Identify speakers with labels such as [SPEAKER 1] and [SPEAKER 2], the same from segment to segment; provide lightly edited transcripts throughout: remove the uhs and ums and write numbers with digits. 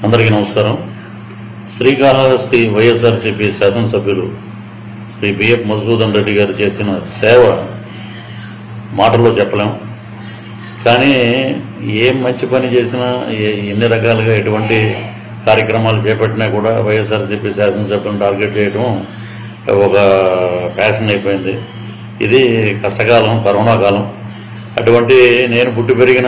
[SPEAKER 1] అందరికీ నమస్కారం. శ్రీకాళహస్తి వైఎస్ఆర్సీపీ శాసనసభ్యులు శ్రీ బిఎఫ్ మధుసూదన్ రెడ్డి గారు చేసిన సేవ మాటల్లో చెప్పలేం. కానీ ఏం మంచి పని చేసినా, ఎన్ని రకాలుగా ఎటువంటి కార్యక్రమాలు చేపట్టినా కూడా వైఎస్ఆర్సీపీ శాసనసభ్యులను టార్గెట్ చేయడం ఒక ఫ్యాషన్ అయిపోయింది. ఇది కష్టకాలం, కరోనా కాలం. అటువంటి నేను పుట్టి పెరిగిన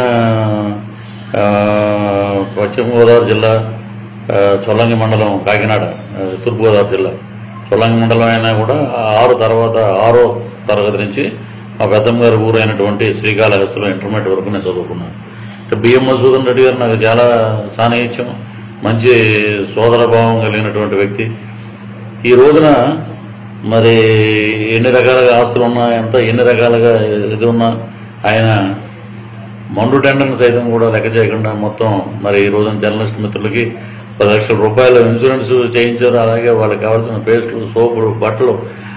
[SPEAKER 1] పశ్చిమ గోదావరి జిల్లా చొల్లంగి మండలం, కాకినాడ తూర్పుగోదావరి జిల్లా చొల్లంగి మండలం అయినా కూడా 6వ తరగతి నుంచి మా పెద్దమ్మ గారి ఊరు అయినటువంటి శ్రీకాళహస్తిలో ఇంటర్మీడియట్ వరకు నేను చదువుకున్నాను. బిఎం మధుసూదన్ రెడ్డి గారు నాకు చాలా సాన్నిహిత్యం, మంచి సోదరభావం కలిగినటువంటి వ్యక్తి. ఈ రోజున మరి ఎన్ని రకాలుగా ఆస్తులు ఉన్నా, ఎన్ని రకాలుగా ఇది ఉన్నా, ఆయన మండు టెండర్ని సైతం కూడా లెక్క చేయకుండా మొత్తం మరి ఈ రోజున జర్నలిస్ట్ మిత్రులకి 10 లక్షల రూపాయల ఇన్సూరెన్స్ చేయించారు. అలాగే వాళ్ళకి కావాల్సిన పేస్టులు, సోపులు, బట్టలు,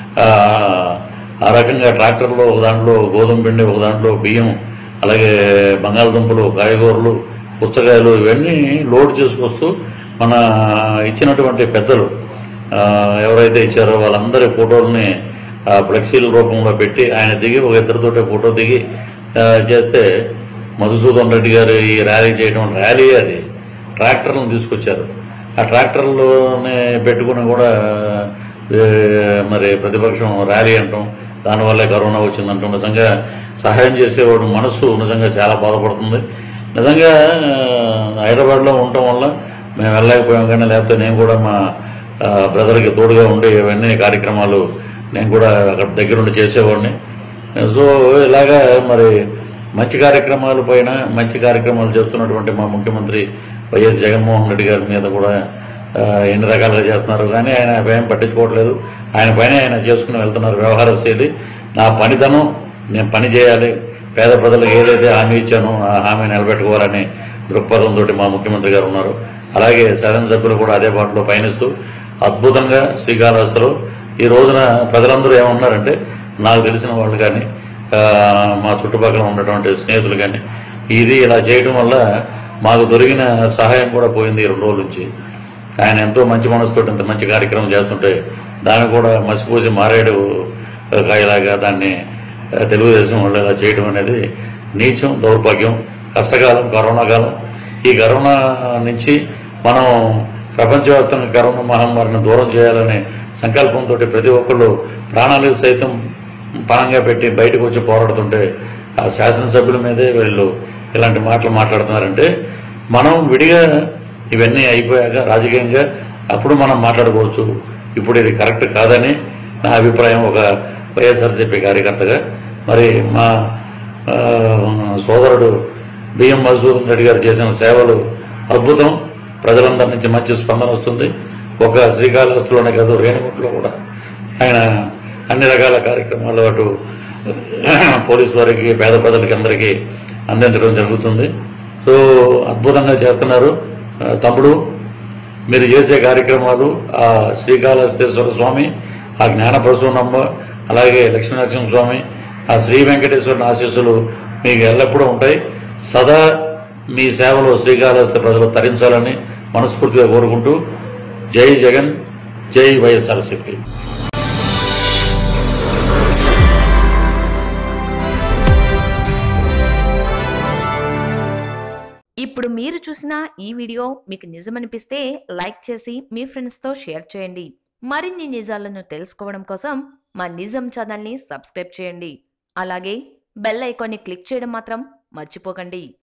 [SPEAKER 1] ఆ రకంగా ట్రాక్టర్లో ఒక దాంట్లో గోధుమ పిండి, ఒక దాంట్లో బియ్యం, అలాగే బంగాళదుంపలు, కాయగూరలు, పుచ్చకాయలు ఇవన్నీ లోడ్ చేసుకొస్తూ మన ఇచ్చినటువంటి పెద్దలు ఎవరైతే ఇచ్చారో వాళ్ళందరి ఫోటోలని ఫ్లెక్సీల రూపంలో పెట్టి ఆయన దిగి ఒక ఇద్దరితోటే ఫోటో దిగి చేస్తే మధుసూదన్ రెడ్డి గారు ఈ ర్యాలీ చేయడం, ర్యాలీ అది ట్రాక్టర్లను తీసుకొచ్చారు. ఆ ట్రాక్టర్లోనే పెట్టుకుని కూడా మరి ప్రతిపక్షం ర్యాలీ అంటాం, దానివల్లే కరోనా వచ్చిందంటాం. నిజంగా సహాయం చేసేవాడు మనసు నిజంగా చాలా బాధపడుతుంది. నిజంగా హైదరాబాద్లో ఉండటం వల్ల మేము వెళ్ళలేకపోయాం. కానీ లేకపోతే నేను కూడా మా బ్రదర్కి తోడుగా ఉండి ఇవన్నీ కార్యక్రమాలు నేను కూడా అక్కడ దగ్గరుండి చేసేవాడిని. సో ఇలాగా మరి మంచి కార్యక్రమాల పైన మంచి కార్యక్రమాలు చేస్తున్నటువంటి మా ముఖ్యమంత్రి వైఎస్ జగన్మోహన్ రెడ్డి గారి మీద కూడా ఎన్ని రకాలుగా చేస్తున్నారు. కానీ ఆయన భయం పట్టించుకోవట్లేదు. ఆయన పైన ఆయన చేసుకుని వెళ్తున్నారు. వ్యవహార శైలి, నా పనితనం, నేను పని చేయాలి, పేద ప్రజలకు ఏదైతే హామీ ఇచ్చానో ఆ హామీ నిలబెట్టుకోవాలని దృక్పథంతో మా ముఖ్యమంత్రి గారు ఉన్నారు. అలాగే శాసనసభ్యులు కూడా అదే బాటలో పయనిస్తూ అద్భుతంగా శ్రీకాళహస్తిలో ఈ రోజున ప్రజలందరూ ఏమన్నారంటే, నాకు తెలిసిన వాళ్ళు కానీ మా చుట్టుపక్కల ఉన్నటువంటి స్నేహితులు కానీ ఇది ఇలా చేయడం వల్ల మాకు దొరికిన సహాయం కూడా పోయింది. 2 రోజుల నుంచి ఆయన ఎంతో మంచి మనసుతో ఇంత మంచి కార్యక్రమం చేస్తుంటే దాన్ని కూడా మసిపూసి మారేడు కాయలాగా దాన్ని తెలుగుదేశం వాళ్ళు ఇలా చేయడం అనేది నీచం, దౌర్భాగ్యం. కష్టకాలం, కరోనా కాలం. ఈ కరోనా నుంచి మనం ప్రపంచవ్యాప్తంగా కరోనా మహమ్మారిని దూరం చేయాలనే సంకల్పంతో ప్రతి ఒక్కళ్ళు ప్రాణాలు సైతం పణంగా పెట్టి బయటకు వచ్చి పోరాడుతుంటే ఆ శాసనసభ్యుల మీదే వీళ్ళు ఇలాంటి మాటలు మాట్లాడుతున్నారంటే, మనం విడిగా ఇవన్నీ అయిపోయాక రాజకీయంగా అప్పుడు మనం మాట్లాడుకోవచ్చు. ఇప్పుడు ఇది కరెక్ట్ కాదని నా అభిప్రాయం ఒక వైఎస్ఆర్సీపీ కార్యకర్తగా. మరి మా సోదరుడు బిఎం మధుసూదన్ రెడ్డి గారు చేసిన సేవలు అద్భుతం. ప్రజలందరి నుంచి మంచి స్పందన వస్తుంది. ఒక శ్రీకాళహస్తిలోనే కాదు, రేణిగుంటలో కూడా ఆయన అన్ని రకాల కార్యక్రమాలు అటు పోలీసు వారికి, పేద ప్రజలకి అందరికీ అందించడం జరుగుతుంది. సో అద్భుతంగా చేస్తున్నారు. తమ్ముడు, మీరు చేసే కార్యక్రమాలు ఆ శ్రీకాళహస్తీశ్వర స్వామి, ఆ జ్ఞానప్రసూనమ్మ, అలాగే లక్ష్మీనరసింహ స్వామి, ఆ శ్రీ వెంకటేశ్వరుని ఆశీస్సులు మీకు ఎల్లప్పుడూ ఉంటాయి. సదా మీ సేవలో శ్రీకాళహస్తి ప్రజలు తరించాలని మనస్ఫూర్తిగా కోరుకుంటూ, జై జగన్, జై వైఎస్ఆర్సీపీ.
[SPEAKER 2] ఇప్పుడు మీరు చూసిన ఈ వీడియో మీకు నిజమనిపిస్తే లైక్ చేసి మీ ఫ్రెండ్స్తో షేర్ చేయండి. మరిన్ని నిజాలను తెలుసుకోవడం కోసం మా నిజం ఛానల్ని సబ్స్క్రైబ్ చేయండి. అలాగే బెల్ ఐకాన్ని క్లిక్ చేయడం మాత్రం మర్చిపోకండి.